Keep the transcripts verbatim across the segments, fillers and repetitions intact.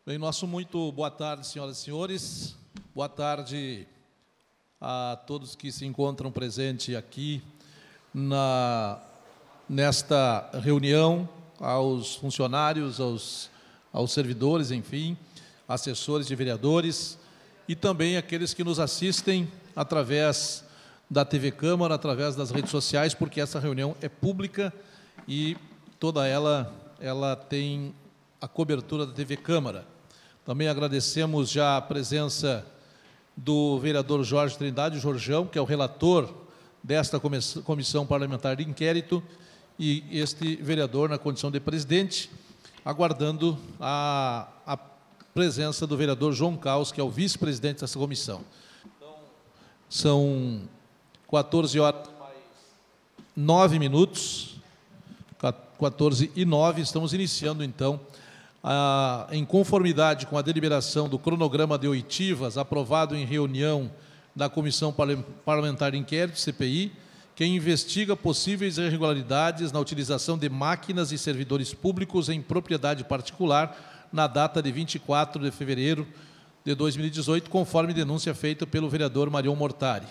Bem, nosso muito boa tarde, senhoras e senhores. Boa tarde a todos que se encontram presentes aqui na, nesta reunião, aos funcionários, aos, aos servidores, enfim, assessores de vereadores e também aqueles que nos assistem através da T V Câmara, através das redes sociais, porque essa reunião é pública e toda ela, ela tem a cobertura da T V Câmara. Também agradecemos já a presença do vereador Jorge Trindade, Jorjão, que é o relator desta comissão parlamentar de inquérito, e este vereador na condição de presidente, aguardando a, a presença do vereador João Caos, que é o vice-presidente dessa comissão. Então, são quatorze horas mais nove minutos, quatorze e nove, estamos iniciando, então, a, em conformidade com a deliberação do cronograma de oitivas aprovado em reunião da Comissão Parlamentar de Inquérito, C P I, que investiga possíveis irregularidades na utilização de máquinas e servidores públicos em propriedade particular na data de vinte e quatro de fevereiro de dois mil e dezoito, conforme denúncia feita pelo vereador Marion Mortari.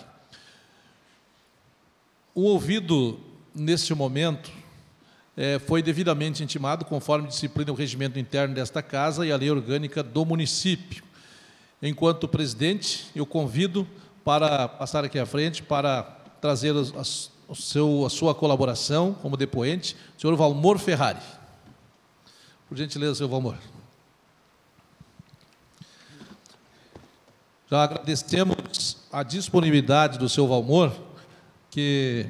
O ouvido, neste momento, é, foi devidamente intimado, conforme disciplina o regimento interno desta Casa e a lei orgânica do município. Enquanto presidente, eu convido para passar aqui à frente, para trazer a, a, seu, a sua colaboração como depoente, o senhor Valmor Ferrari. Por gentileza, senhor Valmor. Já agradecemos a disponibilidade do seu Valmor, que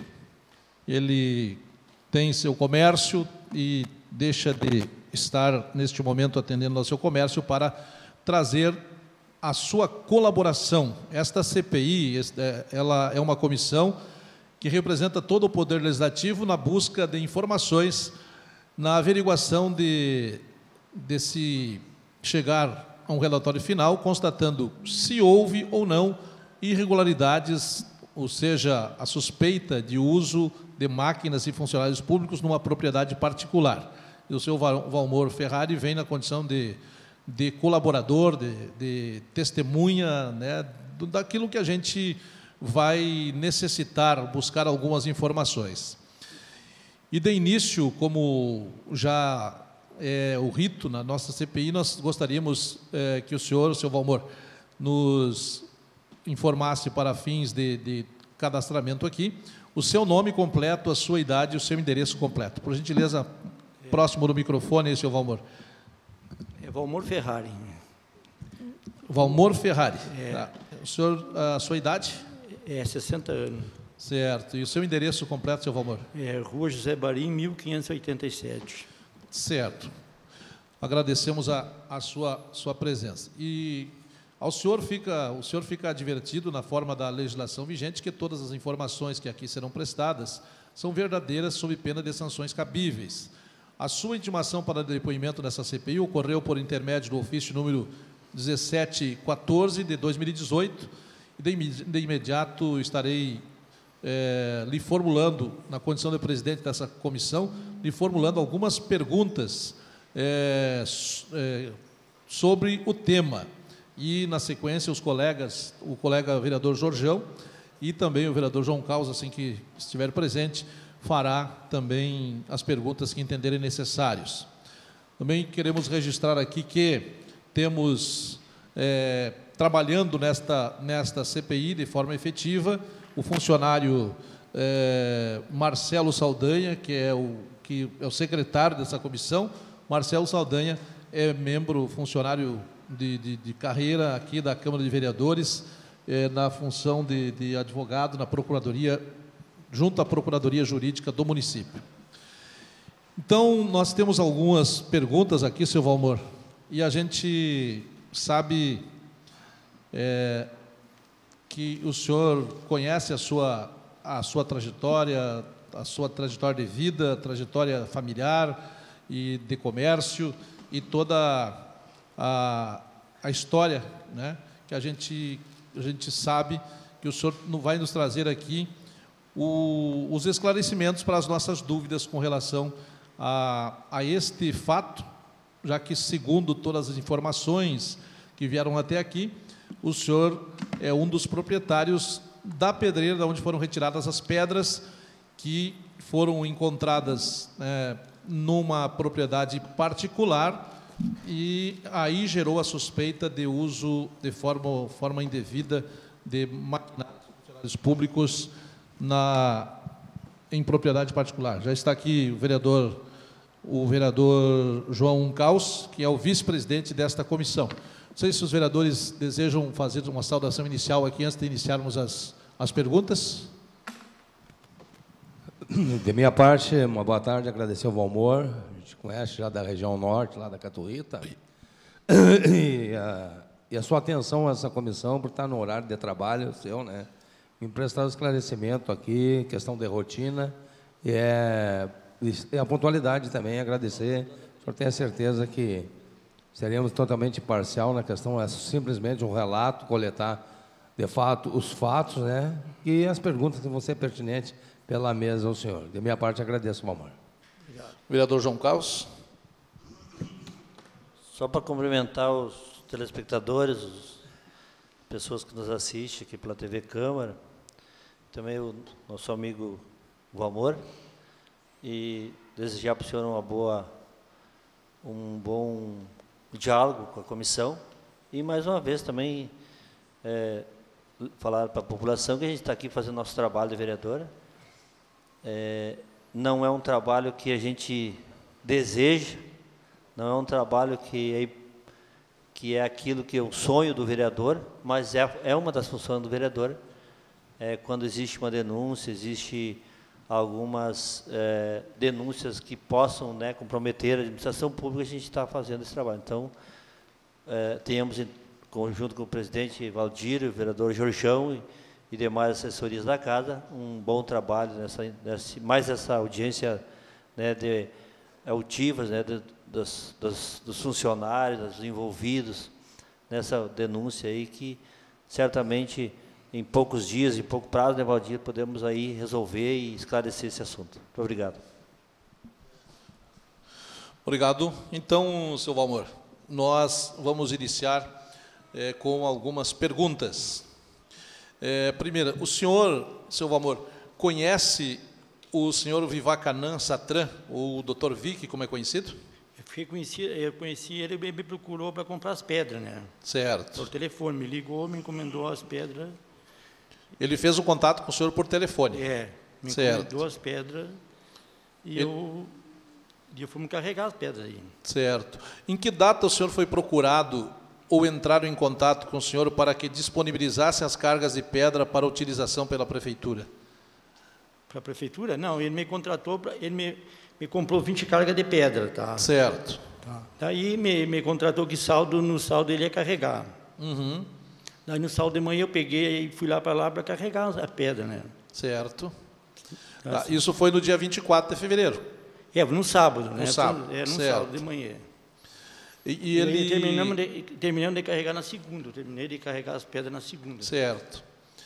ele tem seu comércio e deixa de estar, neste momento, atendendo ao seu comércio para trazer a sua colaboração. Esta C P I, ela é uma comissão que representa todo o Poder Legislativo na busca de informações, na averiguação de, de se chegar a um relatório final, constatando se houve ou não irregularidades, ou seja, a suspeita de uso de máquinas e funcionários públicos numa propriedade particular. E o senhor Valmor Ferrari vem na condição de, de colaborador, de, de testemunha, né, daquilo que a gente vai necessitar, buscar algumas informações. E, de início, como já é o rito na nossa C P I, nós gostaríamos é, que o senhor, o senhor Valmor, nos informasse para fins de, de cadastramento aqui, o seu nome completo, a sua idade e o seu endereço completo. Por gentileza, próximo do microfone, senhor Valmor. É Valmor Ferrari. Valmor Ferrari. É. Tá. O senhor, a sua idade? É sessenta anos. Certo. E o seu endereço completo, senhor Valmor? É Rua José Barim, mil quinhentos e oitenta e sete. Certo. Agradecemos a, a sua, sua presença. E ao senhor fica, o senhor fica advertido, na forma da legislação vigente, que todas as informações que aqui serão prestadas são verdadeiras, sob pena de sanções cabíveis. A sua intimação para depoimento nessa C P I ocorreu por intermédio do ofício número dezessete quatorze de dois mil e dezoito, e de, de imediato estarei é, lhe formulando, na condição de presidente dessa comissão, lhe formulando algumas perguntas é, é, sobre o tema. E, na sequência, os colegas, o colega vereador Jorjão e também o vereador João Caos, assim que estiver presente, fará também as perguntas que entenderem necessários. Também queremos registrar aqui que temos, é, trabalhando nesta, nesta C P I de forma efetiva, o funcionário é, Marcelo Saldanha, que é, o, que é o secretário dessa comissão. Marcelo Saldanha é membro, funcionário De, de, de carreira aqui da Câmara de Vereadores, eh, na função de, de advogado na Procuradoria, junto à Procuradoria Jurídica do município. Então, nós temos algumas perguntas aqui, senhor Valmor, e a gente sabe é, que o senhor conhece a sua, a sua trajetória, a sua trajetória de vida, trajetória familiar e de comércio, e toda A, a história, né, que a gente, a gente sabe que o senhor vai nos trazer aqui o, os esclarecimentos para as nossas dúvidas com relação a, a este fato já que, segundo todas as informações que vieram até aqui, o senhor é um dos proprietários da pedreira onde foram retiradas as pedras que foram encontradas é, numa propriedade particular, e aí gerou a suspeita de uso de forma, forma indevida de maquinários funcionários públicos na, em propriedade particular. Já está aqui o vereador, o vereador João Caus, que é o vice-presidente desta comissão. Não sei se os vereadores desejam fazer uma saudação inicial aqui antes de iniciarmos as, as perguntas. De minha parte, uma boa tarde, agradecer ao Valmor, a gente conhece já da região norte, lá da Catuíta, e a, e a sua atenção a essa comissão, por estar no horário de trabalho seu, né, me prestar o esclarecimento aqui, questão de rotina, e, é, e a pontualidade também, agradecer, o senhor tem a certeza que seremos totalmente parcial na questão, é simplesmente um relato, coletar, de fato, os fatos, né, e as perguntas que vão ser pertinentes pela mesa ao senhor. De minha parte, agradeço, Valmor. Obrigado. Vereador João Caus. Só para cumprimentar os telespectadores, as pessoas que nos assistem aqui pela T V Câmara, também o nosso amigo Valmor, e desejar para o senhor uma boa, um bom diálogo com a comissão, e mais uma vez também é, falar para a população que a gente está aqui fazendo nosso trabalho de vereadora. É, não é um trabalho que a gente deseja, não é um trabalho que é, que é aquilo que é o sonho do vereador, mas é, é uma das funções do vereador. É, quando existe uma denúncia, existe algumas é, denúncias que possam, né, comprometer a administração pública, a gente está fazendo esse trabalho. Então, é, tenhamos, em conjunto com o presidente Valdir, o vereador Jorjão e, e demais assessorias da casa, um bom trabalho, nessa, nessa, mais essa audiência, né, de altivas, né, de, dos, dos, dos funcionários, dos envolvidos nessa denúncia aí, que certamente em poucos dias, em pouco prazo, né, Valdir, podemos aí resolver e esclarecer esse assunto. Muito obrigado. Obrigado. Então, seu Valmor, nós vamos iniciar é, com algumas perguntas. É, primeira, o senhor, seu Valmor, conhece o senhor Vivacanã Satran, ou o doutor Vic, como é conhecido? Eu, fiquei conhecido, eu conheci ele, ele me procurou para comprar as pedras, né? Certo. Por telefone, me ligou, me encomendou as pedras. Ele fez o contato com o senhor por telefone? É, me certo. encomendou as pedras e ele... eu, eu fui me carregar as pedras aí. Certo. Em que data o senhor foi procurado ou entraram em contato com o senhor para que disponibilizasse as cargas de pedra para utilização pela prefeitura? Para a prefeitura? Não, ele me contratou, pra, ele me, me comprou vinte cargas de pedra, tá? Certo. Tá. Daí me, me contratou que saldo, no saldo ele ia carregar. Uhum. Daí no saldo de manhã eu peguei e fui lá para lá para carregar a pedra, né? Certo. Tá, tá, isso foi no dia vinte e quatro de fevereiro? É, no sábado, né? No sábado, é, no certo. sábado de manhã. E, e ele... E terminamos de, terminamos de carregar na segunda, eu terminei de carregar as pedras na segunda. Certo.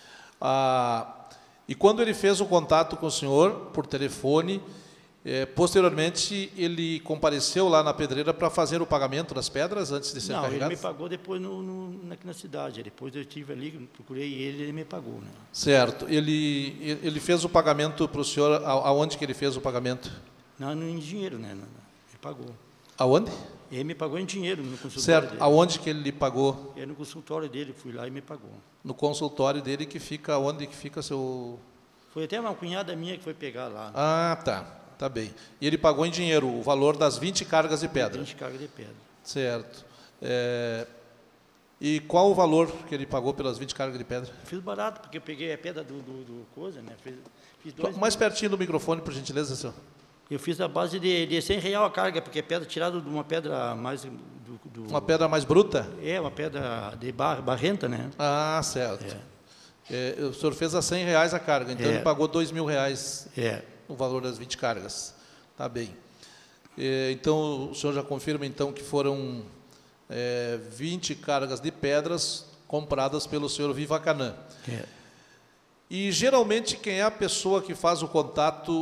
Ah, e quando ele fez o contato com o senhor, por telefone, eh, posteriormente ele compareceu lá na pedreira para fazer o pagamento das pedras antes de ser Não, carregadas? ele me pagou depois no, no, aqui na cidade, depois eu estive ali, procurei ele, ele me pagou. Né? Certo. Ele, ele fez o pagamento para o senhor, aonde que ele fez o pagamento? Não, em dinheiro, né? Ele pagou. Aonde? Ele me pagou em dinheiro no consultório certo. dele. Aonde que ele lhe pagou? É no consultório dele, fui lá e me pagou. No consultório dele, que fica onde que fica seu... Foi até uma cunhada minha que foi pegar lá. Ah, tá. Tá bem. E ele pagou em dinheiro o valor das vinte cargas de pedra? vinte cargas de pedra. Certo. É... E qual o valor que ele pagou pelas vinte cargas de pedra? Fiz barato, porque eu peguei a pedra do, do, do coisa, né? Fiz, fiz dois Mais pertinho do microfone, por gentileza, senhor. Eu fiz a base de, de cem real a carga, porque é pedra tirada de uma pedra mais... Do, do, uma pedra mais bruta? É, uma pedra de bar, barrenta, né? Ah, certo. É. É, o senhor fez a cem reais a carga, então é. ele pagou dois mil reais é. o valor das vinte cargas. Tá bem. É, então, o senhor já confirma, então, que foram é, vinte cargas de pedras compradas pelo senhor Vivacanã. É. E, geralmente, quem é a pessoa que faz o contato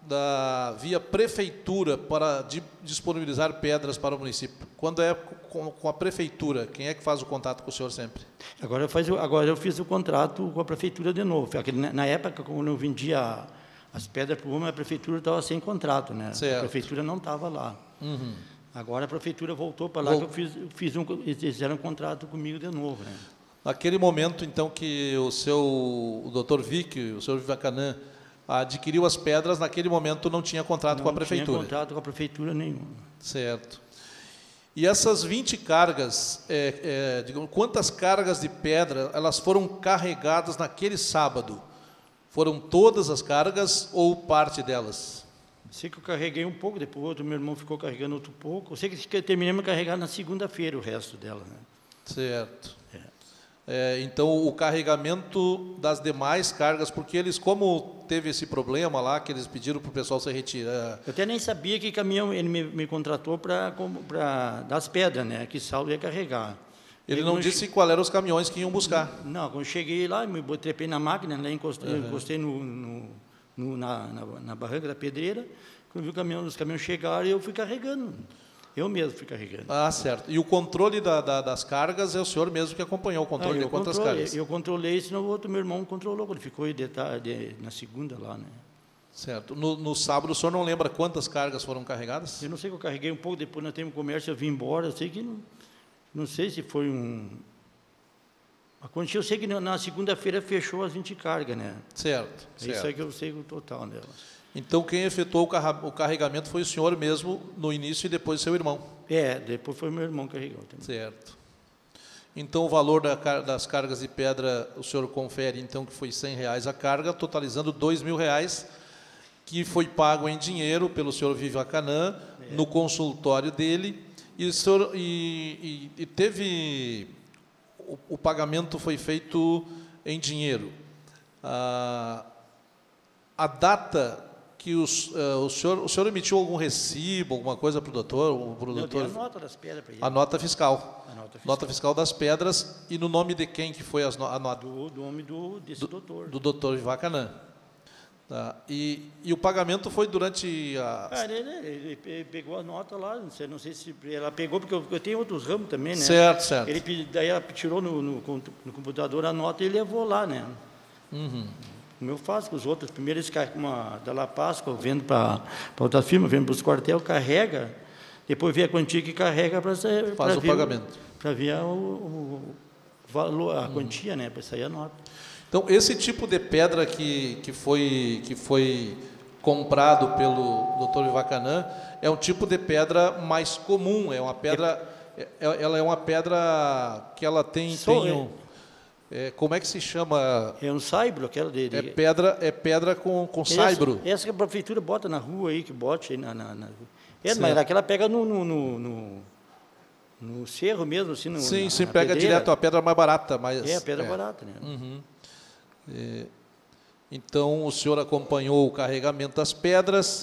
da via prefeitura para di, disponibilizar pedras para o município? Quando é com, com a prefeitura, quem é que faz o contato com o senhor sempre? Agora eu, faz, agora eu fiz o contrato com a prefeitura de novo. Na, na época, quando eu vendia as pedras para o homem, a prefeitura estava sem contrato, né? Certo. A prefeitura não estava lá. Uhum. Agora a prefeitura voltou para lá, Vol... que eu fiz, eu fiz um, eles fizeram um contrato comigo de novo, né? Naquele momento, então, que o seu, o doutor Vick, o senhor Vivacanã, adquiriu as pedras, naquele momento não tinha contrato não com a prefeitura? Não tinha contrato com a prefeitura nenhum. Certo. E essas vinte cargas, é, é, digamos, quantas cargas de pedra elas foram carregadas naquele sábado? Foram todas as cargas ou parte delas? Sei que eu carreguei um pouco, depois outro meu irmão ficou carregando outro pouco. Eu sei que terminamos de carregar na segunda-feira o resto dela, né? Certo. É, então, o carregamento das demais cargas, porque eles, como teve esse problema lá, que eles pediram para o pessoal se retirar... Eu até nem sabia que caminhão ele me, me contratou para dar as pedras, né? Que Saulo ia carregar. Ele não disse qual eram os caminhões que iam buscar? Não, quando eu cheguei lá, me trepei na máquina, né, encostei, uhum. encostei no, no, no, na, na, na barranca da pedreira, quando vi o caminhão, os caminhões chegaram, eu fui carregando. Eu mesmo fui carregando. Ah, certo. E o controle da, da, das cargas é o senhor mesmo que acompanhou o controle ah, de quantas cargas? Eu controlei, senão o outro meu irmão controlou, quando ficou de, de, na segunda lá, né? Certo. No, no sábado, o senhor não lembra quantas cargas foram carregadas? Eu não sei que eu carreguei um pouco, depois nós temos comércio, eu vim embora, eu sei que não, não sei se foi um... Aconteceu, eu sei que na segunda-feira fechou as vinte cargas, né? Certo. É certo. Isso aí que eu sei o total delas. Então, quem efetuou o carregamento foi o senhor mesmo no início e depois seu irmão? É, depois foi meu irmão que carregou também. Certo. Então, o valor da, das cargas de pedra, o senhor confere, então, que foi cem reais a carga, totalizando dois mil reais, que foi pago em dinheiro pelo senhor Vivacanã, é. no consultório dele, e, o senhor, e, e, e teve... O, o pagamento foi feito em dinheiro. Ah, a data... que os, uh, o, senhor, o senhor emitiu algum recibo, alguma coisa para o doutor? Pro doutor? Eu dei a nota das pedras para ele. A nota fiscal. A nota fiscal. Nota fiscal das pedras. E no nome de quem que foi as no, a nota? Do, do nome do, desse do, doutor. Do doutor Vivacanã. Tá. E, e o pagamento foi durante a... Ah, ele, ele, ele pegou a nota lá, não sei, não sei se ela pegou, porque eu, eu tenho outros ramos também, né? Certo, certo. Ele, daí ela tirou no, no, no computador a nota e levou lá, né? Uhum. Como eu faço com os outros, primeiro eles carregam uma da La Páscoa, vendo para outra firma, vendo para os quartel, carrega, depois vê a quantia que carrega para sair. Faz o pagamento. Para ver o, o valor, a quantia, né? Para sair a nota. Então, esse tipo de pedra que, que, foi, que foi comprado pelo doutor Vivacanã é um tipo de pedra mais comum, é uma pedra. É, ela é uma pedra que ela tem. Só, tem um, É, como é que se chama? É um saibro, aquela de... de... É pedra, é pedra com, com saibro. Essa, essa que a prefeitura bota na rua aí, que bote aí na... na, na... É, mas aquela pega no, no, no, no, no cerro mesmo, assim, no, Sim, na, sim, na pega pedreira. direto, a pedra mais barata. Mais, é, a pedra é. barata, né? Uhum. É, então, o senhor acompanhou o carregamento das pedras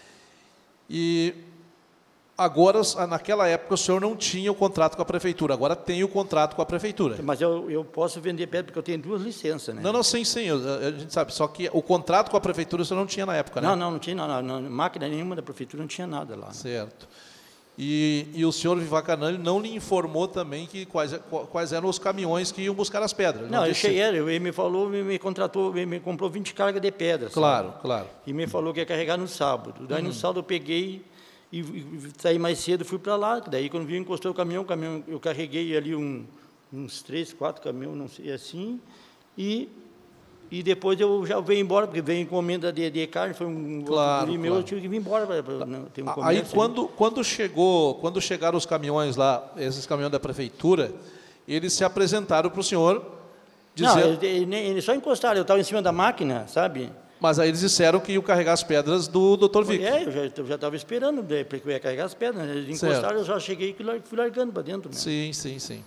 e... Agora, naquela época, o senhor não tinha o contrato com a prefeitura, agora tem o contrato com a prefeitura. Mas eu, eu posso vender pedra, porque eu tenho duas licenças, né? Não, não, sim, sim, a gente sabe, só que o contrato com a prefeitura o senhor não tinha na época, né? Não, não, não tinha, não, não, não, máquina nenhuma da prefeitura não tinha nada lá. Né? Certo. E, e o senhor Vivacanã não lhe informou também que quais, quais eram os caminhões que iam buscar as pedras? Não, não eu disse... cheguei, ele me falou, me, me contratou, me, me comprou vinte cargas de pedras. Claro, sabe? claro. E me falou que ia carregar no sábado. Daí, uhum. no sábado, eu peguei... E, e saí mais cedo, fui para lá. Daí, quando vi, encostou o caminhão, o caminhão, eu carreguei ali um, uns três, quatro caminhões, não sei, assim. E, e depois eu já venho embora, porque veio encomenda de, de carne, foi um claro, outro meu, claro. eu tive que vir embora para ter um comércio. Aí, quando, quando, chegou, quando chegaram os caminhões lá, esses caminhões da prefeitura, eles se apresentaram para o senhor, dizendo... Não, eles, eles só encostaram, eu estava em cima da máquina, sabe? Mas aí eles disseram que iam carregar as pedras do doutor Vick. É, eu já estava esperando, porque eu ia carregar as pedras. Eles encostaram, certo. Eu já cheguei e fui largando para dentro. Né? Sim, sim, sim.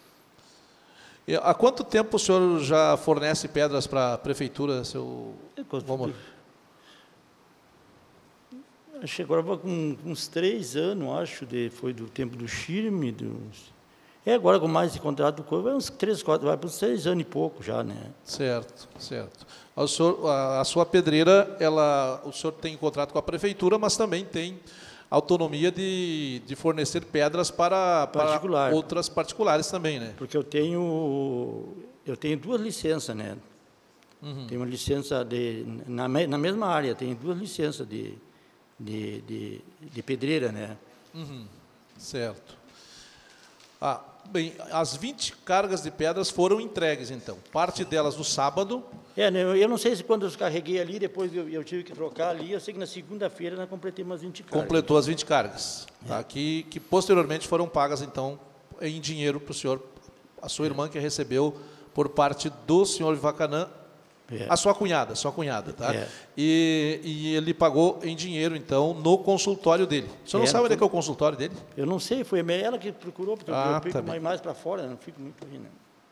E há quanto tempo o senhor já fornece pedras para a prefeitura, seu Valmor? Chegou agora com uns três anos, acho, de, foi do tempo do Chirme, dos... É, agora com mais esse contrato do corpo, vai uns três, quatro, vai para uns seis anos e pouco já, né? Certo, certo. O senhor, a, a sua pedreira, ela, o senhor tem contrato com a prefeitura, mas também tem autonomia de, de fornecer pedras para, para Particular. outras particulares também, né? Porque eu tenho, eu tenho duas licenças, né? Uhum. Tenho uma licença de, na, na mesma área, tenho duas licenças de, de, de, de pedreira, né? Uhum. Certo. Ah, bem, as vinte cargas de pedras foram entregues, então. Parte delas no sábado. É, né, eu, eu não sei se quando eu carreguei ali, depois eu, eu tive que trocar ali, eu sei que na segunda-feira nós completei umas vinte cargas. Completou as vinte cargas. É. Tá? Que, que posteriormente foram pagas, então, em dinheiro para o senhor, a sua irmã que recebeu por parte do senhor Vivacanã, É. a sua cunhada, sua cunhada, tá? É. E, e ele pagou em dinheiro, então, no consultório dele. O senhor não É, sabe onde é tudo. que é o consultório dele? Eu não sei, foi ela que procurou, porque Ah, eu fico tá bem. mais, mais para fora, não fico muito rindo.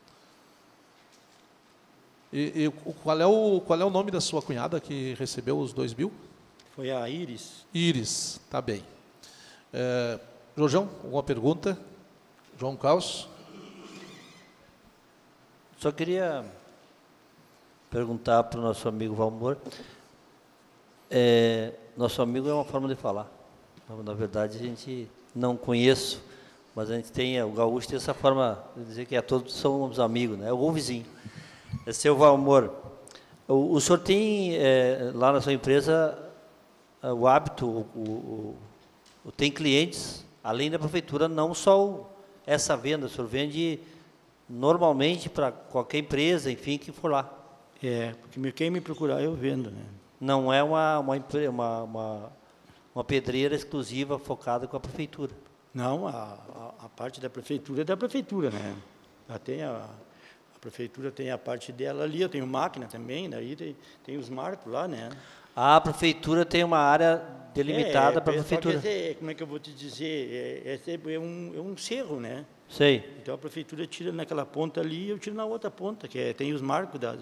E, e o- qual, é o, qual é o nome da sua cunhada que recebeu os dois mil? Foi a Iris. Iris, tá bem. É, Jojão, alguma pergunta? João Caos? Só queria perguntar para o nosso amigo Valmor. É, nosso amigo é uma forma de falar. Na verdade, a gente não conheço, mas a gente tem, o gaúcho tem essa forma de dizer que é, todos somos amigos, né? Ou vizinho. É seu Valmor. O, o senhor tem, é, lá na sua empresa, é, o hábito, o, o, o, tem clientes, além da prefeitura, não só o, essa venda, o senhor vende normalmente para qualquer empresa, enfim, que for lá. É, porque me- quem me procurar eu vendo, né? Não é uma, uma, empre- uma, uma, uma pedreira exclusiva focada com a prefeitura. Não, a, a, a parte da prefeitura é da prefeitura, né? Ela tem a, a prefeitura tem a parte dela ali, eu tenho máquina também, daí tem, tem os marcos lá, né? A prefeitura tem uma área delimitada É, para a só que prefeitura. esse- como é que eu vou te dizer? É, esse é, um, é um cerro, né? Sei. Então a prefeitura tira naquela ponta ali e eu tiro na outra ponta, que é, tem os marcos da,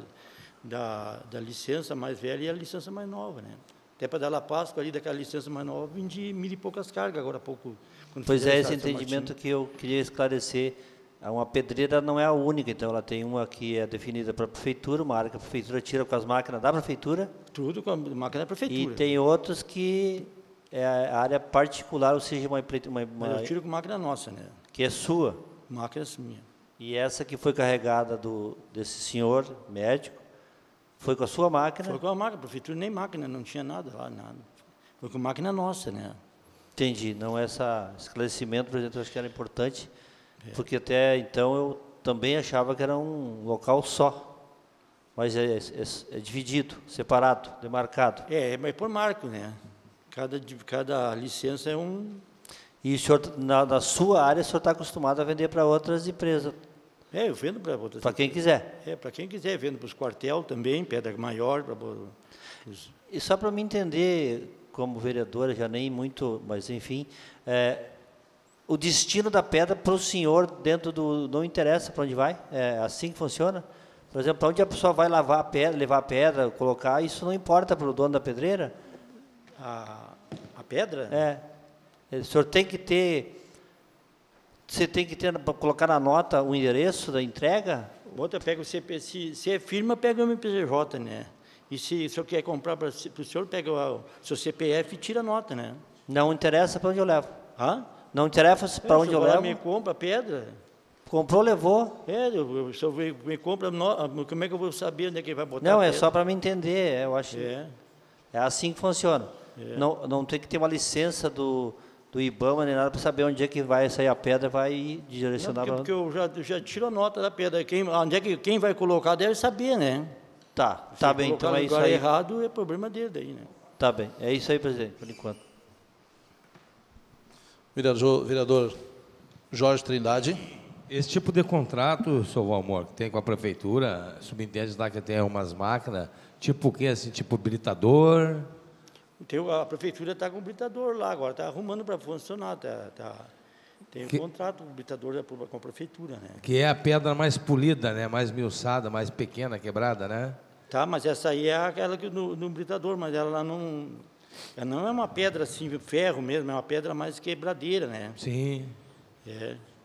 da, da licença mais velha e a licença mais nova, né? Até para dar a Páscoa ali daquela licença mais nova, vendi mil e poucas cargas agora há pouco. quando Pois fizeram é, essa esse São entendimento Martinho. que eu queria esclarecer. Uma pedreira não é a única, então ela tem uma que é definida para a prefeitura, uma área que a prefeitura tira com as máquinas da prefeitura, Tudo com a máquina da e prefeitura. tem outros que é a área particular, ou seja, uma, empre- uma, Mas uma eu tiro com máquina nossa, né? que é sua. Máquina minha. E essa que foi carregada do, desse senhor médico, foi com a sua máquina. Foi com a máquina, a prefeitura nem máquina, não tinha nada lá, nada. Foi com máquina nossa, né? Entendi. Não, esse esclarecimento, presidente, eu acho que era importante, porque até então eu também achava que era um local só, mas é, é- é dividido, separado, demarcado. É, mas por marco, né? Cada, de- cada licença é um... E o senhor, na, na sua área, o senhor está acostumado a vender para outras empresas, É, eu vendo para outras... para quem quiser. É, para quem quiser, vendo para os quartel também, pedra maior, para os... E só para me entender, como vereadora, já nem muito, mas enfim, é, o destino da pedra para o senhor dentro do... Não interessa para onde vai? É assim que funciona? Por exemplo, para onde a pessoa vai lavar a pedra, levar a pedra, colocar, isso não importa para o dono da pedreira? A, a pedra? É. O senhor tem que ter... Você tem que ter, para colocar na nota, o endereço da entrega? Outra pega o C P, se, se é firma, pega o M P J, né? E se o senhor quer comprar para o senhor, pega o seu C P F e tira a nota, né? Não interessa para onde eu levo. Hã? Não interessa para É, onde o eu senhor vai lá, levo. me compra a pedra. Comprou, levou. É, eu, eu, o senhor me, me compra, no, como é que eu vou saber onde é que ele vai botar Não, a é pedra? só para me entender, eu acho. É. É assim que funciona. É. Não, não tem que ter uma licença do, do IBAMA nem nada para saber onde é que vai sair a pedra, vai Não, direcionar porque, para porque eu já, eu já tiro a nota da pedra. Quem, onde é que, quem vai colocar deve saber, né? Tá, Se tá bem, colocar então é no isso lugar aí. errado, é problema dele daí, né? Tá bem, é isso aí, presidente, por enquanto. Vereador, vereador Jorge Trindade. Esse tipo de contrato, seu Valmor, que tem com a prefeitura, subentende lá que tem umas máquinas, tipo o quê? Assim, tipo britador? Então, a prefeitura está com o britador lá agora, está arrumando para funcionar. Tá, tá, tem um Que- contrato com o britador da- com a prefeitura, né? Que é a pedra mais polida, né? Mais miuçada, mais pequena, quebrada, né? Tá, mas essa aí é aquela que no, no britador, mas ela não, ela não é uma pedra assim, ferro mesmo, é uma pedra mais quebradeira, né? Sim. É.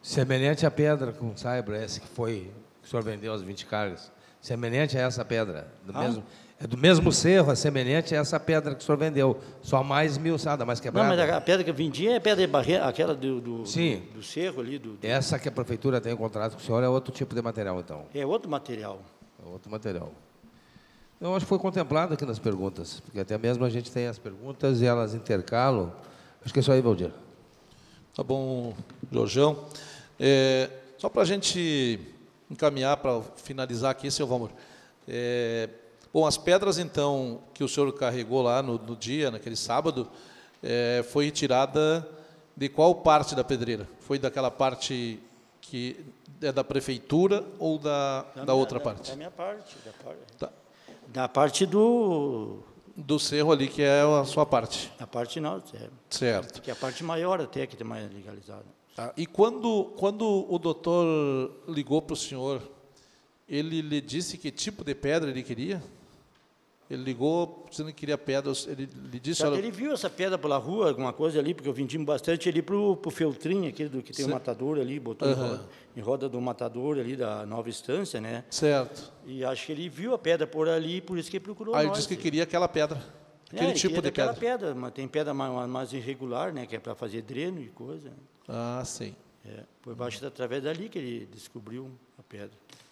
Semelhante à pedra com saiba, essa que foi, que o senhor vendeu as vinte cargas. Semelhante a essa pedra. Do Ah. mesmo, é do mesmo cerro, é semelhante a essa pedra que o senhor vendeu. Só mais miuçada, mais Não, quebrada. mas a a pedra que eu vendi é pedra de barreira, aquela do, do, Sim. do, do cerro ali. Do, do- Essa que a prefeitura tem o contrato com o senhor é outro tipo de material, então. É outro material. É outro material. Eu acho que foi contemplado aqui nas perguntas, porque até mesmo a gente tem as perguntas e elas intercalam. Acho que é isso aí, Valdir. Tá bom, Jorjão. É, só para a gente encaminhar, para finalizar aqui, seu Valmor. É, bom, as pedras, então, que o senhor carregou lá no, no dia, naquele sábado, é, foi retirada de qual parte da pedreira? Foi daquela parte que é da prefeitura ou da, da, minha- outra da, parte? Da minha parte. Da parte, Tá. da parte do... Do cerro ali, que é a sua parte. Da parte nossa, é. Certo. Que é a parte maior até, que tem mais legalizada. Tá. E quando, quando o doutor ligou para o senhor, ele lhe disse que tipo de pedra ele queria? Ele ligou dizendo que queria pedras, ele lhe disse... Só que olha, ele viu essa pedra pela rua, alguma coisa ali, porque eu vendi bastante ali para o Feltrinho, aquele do, que tem o Cer- matador ali, botou em, Aham. roda, em roda do matador ali da Nova Estância, né? certo. E acho que ele viu a pedra por ali, por isso que ele procurou Aí ele nós. disse que queria aquela pedra, É, aquele ele tipo queria de daquela pedra. pedra, mas tem pedra mais, mais irregular, né? Que é para fazer dreno e coisa. Ah, sim. É, por baixo, através dali que ele descobriu a pedra.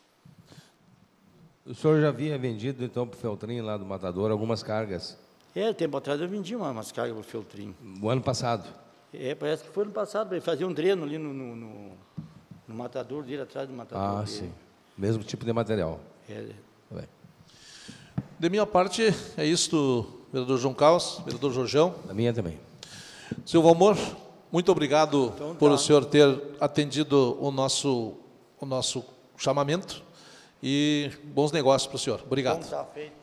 O senhor já havia vendido, então, para o Feltrinho, lá do Matador, algumas cargas. É, tempo atrás eu vendi uma, umas cargas para o Feltrinho. O ano passado. É, parece que foi ano passado, para ele fazer um dreno ali no, no, no, no matador dele, atrás do matador Ah, dele. sim. Mesmo tipo de material. É, Tá bem. De minha parte, é isso, vereador João Carlos, vereador Jorjão. Da minha também. Seu Valmor, muito obrigado Então, por tá. o senhor ter atendido o nosso, o nosso chamamento e bons negócios para o senhor. Obrigado. então tá feito.